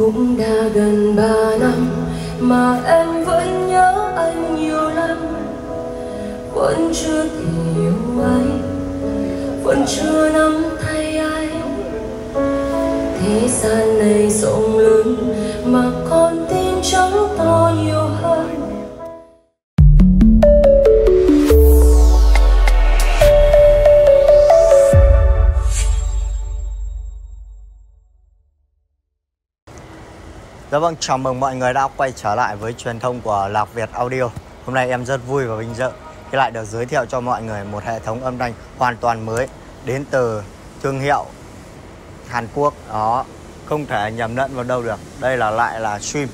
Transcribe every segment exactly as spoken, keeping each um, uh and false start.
Cũng đã gần ba năm mà em vẫn nhớ anh nhiều lắm, vẫn chưa thể yêu anh, vẫn chưa nắm tay anh. Thế gian này rộng lớn mà con tim trắng to nhiều hơn. Dạ vâng, chào mừng mọi người đã quay trở lại với truyền thông của Lạc Việt Audio. Hôm nay em rất vui và vinh dự khi lại được giới thiệu cho mọi người một hệ thống âm thanh hoàn toàn mới đến từ thương hiệu Hàn Quốc. Đó, không thể nhầm lẫn vào đâu được. Đây là lại là Stream.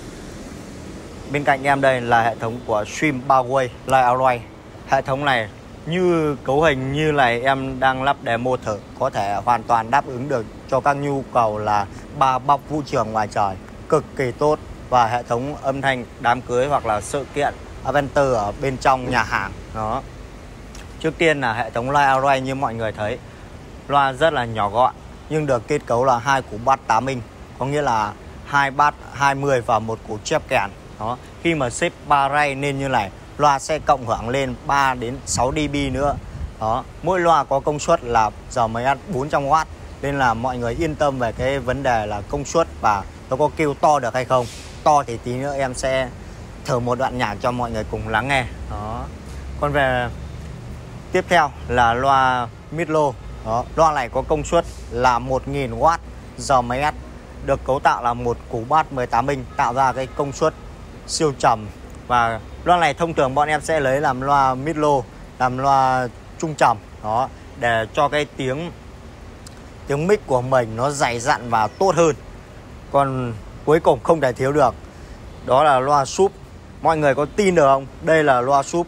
Bên cạnh em đây là hệ thống của Stream Baway Live. Hệ thống này như cấu hình như này em đang lắp demo thử, có thể hoàn toàn đáp ứng được cho các nhu cầu là ba bọc vũ trường ngoài trời, cực kỳ tốt. Và hệ thống âm thanh đám cưới hoặc là sự kiện Adventure ở bên trong nhà hàng. Đó. Trước tiên là hệ thống Live Array như mọi người thấy, loa rất là nhỏ gọn nhưng được kết cấu là hai củ bass tám inch, có nghĩa là hai bass hai mươi và một củ chép kèn. Đó. Khi mà xếp ba ray nên như này, loa sẽ cộng hưởng lên ba đến sáu dB nữa. Đó. Mỗi loa có công suất là giờ mới ăn bốn trăm oát, nên là mọi người yên tâm về cái vấn đề là công suất và nó có kêu to được hay không. To thì tí nữa em sẽ thử một đoạn nhạc cho mọi người cùng lắng nghe. Đó. Còn về tiếp theo là loa mid-low. Đó. Loa này có công suất là một nghìn oát giờ mấy ét, được cấu tạo là một củ bass mười tám inch, tạo ra cái công suất siêu trầm. Và loa này thông thường bọn em sẽ lấy làm loa mid-low, làm loa trung trầm. Đó, để cho cái tiếng tiếng mic của mình nó dày dặn và tốt hơn. Còn cuối cùng không thể thiếu được, đó là loa sub. Mọi người có tin được không? Đây là loa sub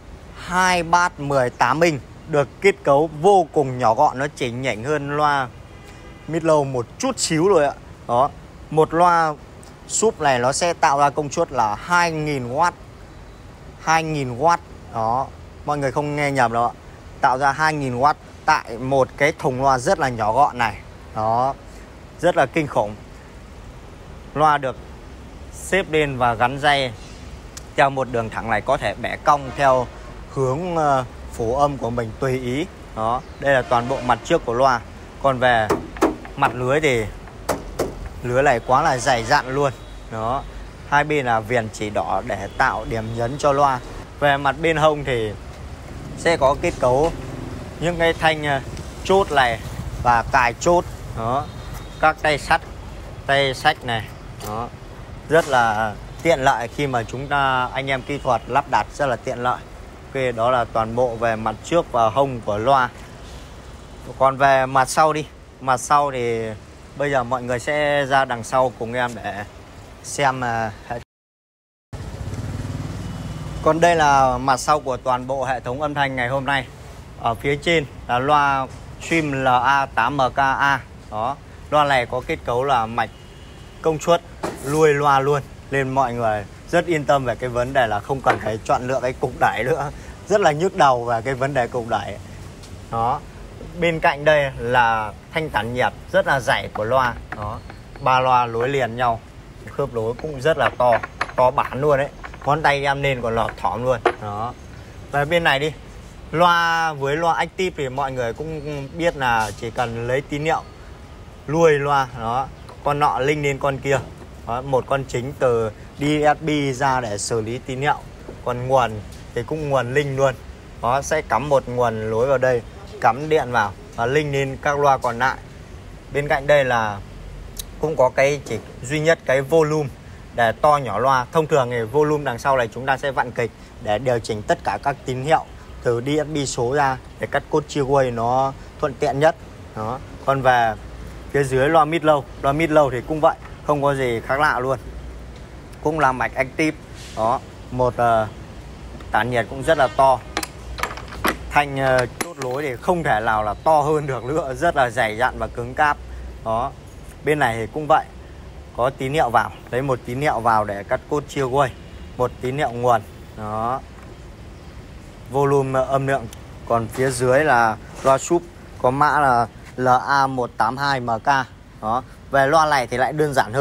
hai bass mười tám inch, được kết cấu vô cùng nhỏ gọn, nó chỉ nhỉnh hơn loa mid-low một chút xíu rồi ạ. Đó, một loa sub này nó sẽ tạo ra công suất là hai nghìn oát. hai nghìn oát. Đó, mọi người không nghe nhầm đâu ạ. Tạo ra hai nghìn oát tại một cái thùng loa rất là nhỏ gọn này. Đó, rất là kinh khủng. Loa được xếp lên và gắn dây theo một đường thẳng này, có thể bẻ cong theo hướng uh, phổ âm của mình tùy ý. Đó, đây là toàn bộ mặt trước của loa. Còn về mặt lưới thì lưới này quá là dày dặn luôn. Đó, hai bên là viền chỉ đỏ để tạo điểm nhấn cho loa. Về mặt bên hông thì sẽ có kết cấu những cái thanh chốt này và cài chốt. Đó, các tay sắt, tay sách này. Đó, rất là tiện lợi khi mà chúng ta anh em kỹ thuật lắp đặt, rất là tiện lợi. Ok, đó là toàn bộ về mặt trước và hông của loa. Còn về mặt sau đi. Mặt sau thì bây giờ mọi người sẽ ra đằng sau cùng em để xem hệ. Còn đây là mặt sau của toàn bộ hệ thống âm thanh ngày hôm nay. Ở phía trên là loa Stream L A tám M K A. Đó, loa này có kết cấu là mạch công suất lui loa luôn, nên mọi người rất yên tâm về cái vấn đề là không cần phải chọn lựa cái cục đẩy nữa. Rất là nhức đầu về cái vấn đề cục đẩy. Đó, bên cạnh đây là thanh tản nhiệt rất là dày của loa. Đó, ba loa nối liền nhau, khớp nối cũng rất là to, to bản luôn đấy. Ngón tay em lên còn lọt thỏm luôn. Đó. Về bên này đi. Loa với loa active thì mọi người cũng biết là chỉ cần lấy tín hiệu lui loa. Đó, con nọ link lên con kia. Đó, một con chính từ đê ét bê ra để xử lý tín hiệu. Còn nguồn thì cũng nguồn link luôn. Nó sẽ cắm một nguồn lối vào đây, cắm điện vào và link lên các loa còn lại. Bên cạnh đây là cũng có cái chỉ duy nhất cái volume để to nhỏ loa. Thông thường thì volume đằng sau này chúng ta sẽ vặn kịch để điều chỉnh tất cả các tín hiệu từ đê ét bê số ra để cắt code chia way nó thuận tiện nhất. Đó. Còn về phía dưới loa mid-low, loa mid-low thì cũng vậy, không có gì khác lạ luôn. Cũng là mạch active. Đó, một uh, tản nhiệt cũng rất là to. Thanh uh, chốt lối thì không thể nào là to hơn được nữa, rất là dày dặn và cứng cáp. Đó, bên này thì cũng vậy, có tín hiệu vào, lấy một tín hiệu vào để cắt code chia way, một tín hiệu nguồn. Đó, volume âm lượng. Còn phía dưới là loa sub có mã là L A một tám hai M K. Đó, về loa này thì lại đơn giản hơn.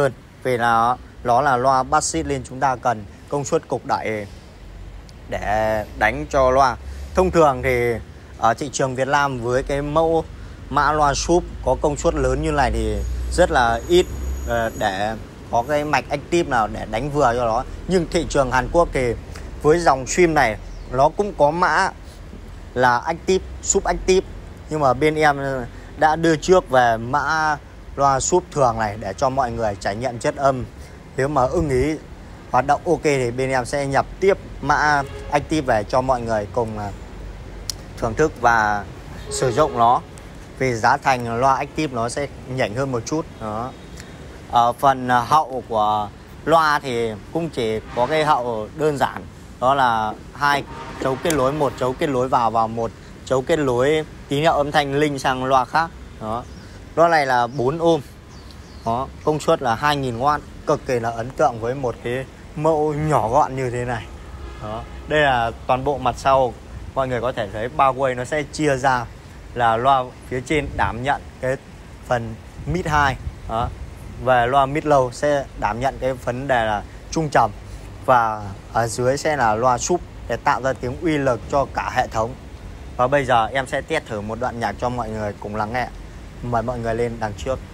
vì là nó là loa bassist nên chúng ta cần công suất cục đẩy để đánh cho loa. Thông thường thì ở thị trường Việt Nam với cái mẫu mã loa súp có công suất lớn như này thì rất là ít để có cái mạch active nào để đánh vừa cho nó. Nhưng thị trường Hàn Quốc thì với dòng stream này nó cũng có mã là active, súp active, nhưng mà bên em đã đưa trước về mã loa súp thường này để cho mọi người trải nghiệm chất âm. Nếu mà ưng ý hoạt động ok thì bên em sẽ nhập tiếp mã active về cho mọi người cùng thưởng thức và sử dụng nó. Vì giá thành loa active nó sẽ nhỉnh hơn một chút đó. Ở phần hậu của loa thì cũng chỉ có cái hậu đơn giản, đó là hai chấu kết nối, một chấu kết nối vào và một chấu kết nối tín hiệu âm thanh link sang loa khác đó. Loa này là bốn ôm đó, công suất là hai nghìn oát, cực kỳ là ấn tượng với một cái mẫu nhỏ gọn như thế này đó. Đây là toàn bộ mặt sau, mọi người có thể thấy bao quay nó sẽ chia ra là loa phía trên đảm nhận cái phần mid high đó, và loa mid low sẽ đảm nhận cái vấn đề là trung trầm, và ở dưới sẽ là loa súp để tạo ra tiếng uy lực cho cả hệ thống. Và bây giờ em sẽ test thử một đoạn nhạc cho mọi người cùng lắng nghe. Mời mọi người lên đằng trước.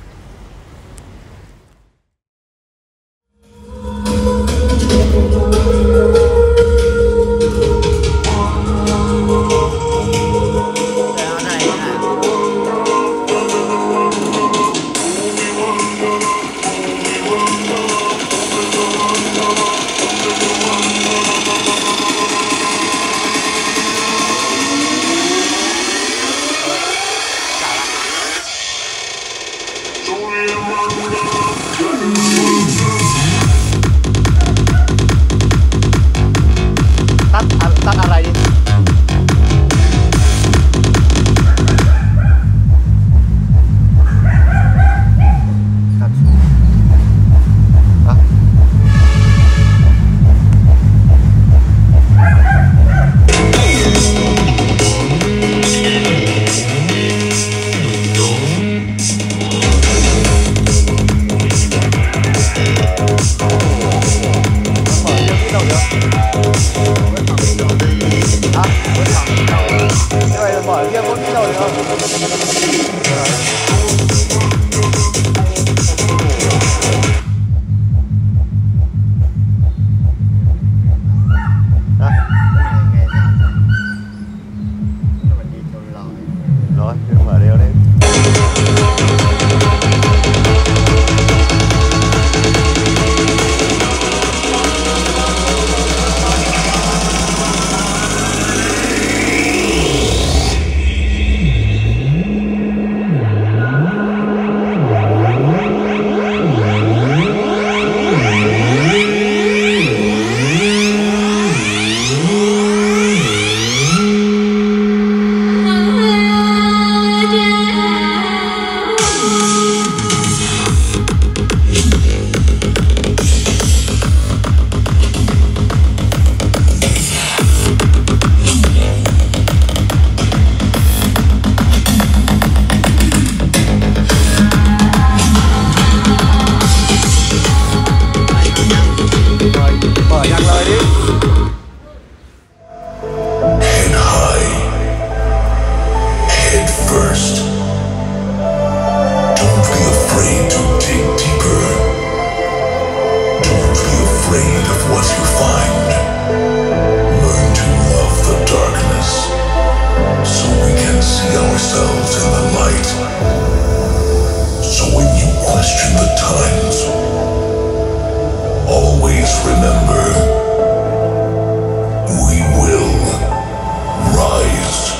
Tắt, tắtอะไรđi. Mở kia bốn cái đầu nữa. Rồi, cứ mở đều lên.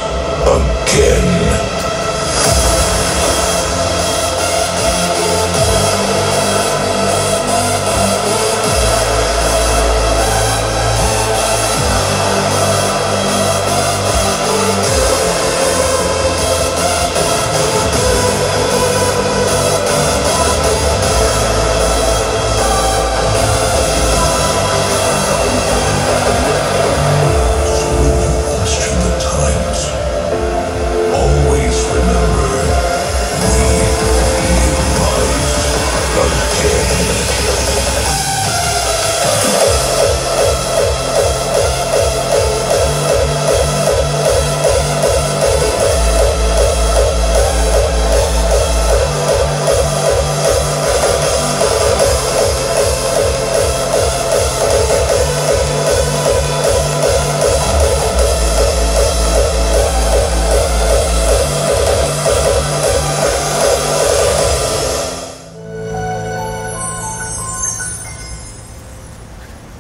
Again.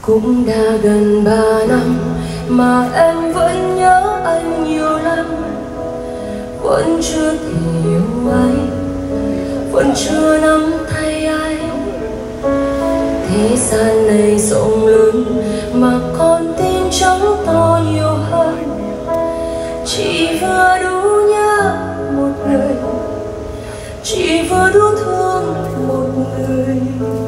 Cũng đã gần ba năm mà em vẫn nhớ anh nhiều lắm, vẫn chưa thể yêu anh, vẫn chưa nắm tay anh. Thế gian này rộng lớn mà con tim trắng to nhiều hơn, chỉ vừa đủ nhớ một người, chỉ vừa đủ thương một người.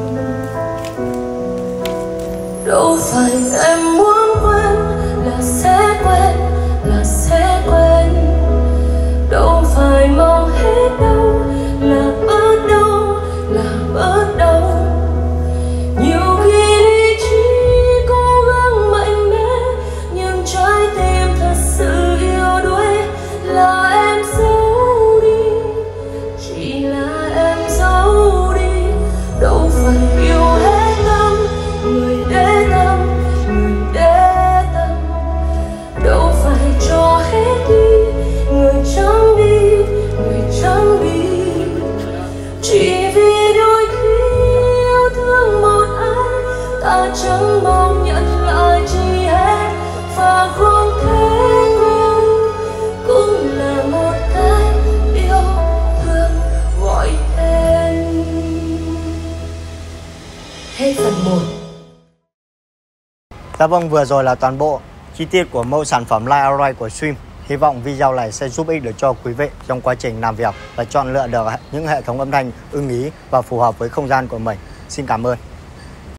Đâu phải em muốn quên là sẽ quên, là sẽ quên. Đâu phải mong hết đâu là bớt đâu, là bớt đâu. Nhiều khi lý trí cố gắng mạnh mẽ, nhưng trái tim thật sự yếu đuối là em giấu đi, chỉ là em giấu đi. Đâu phải yêu hết tâm, người để tâm, người để tâm. Đâu phải cho hết đi, người chẳng đi, người chẳng đi. Chỉ vì đôi khi yêu thương một ai, ta chẳng mong nhận lại chi hết. Và không thể ngừng cũng là một cái yêu thương gọi tên. Hết phần một. Dạ vâng, vừa rồi là toàn bộ chi tiết của mẫu sản phẩm Light Alright của Stream. Hy vọng video này sẽ giúp ích được cho quý vị trong quá trình làm việc và chọn lựa được những hệ thống âm thanh ưng ý và phù hợp với không gian của mình. Xin cảm ơn.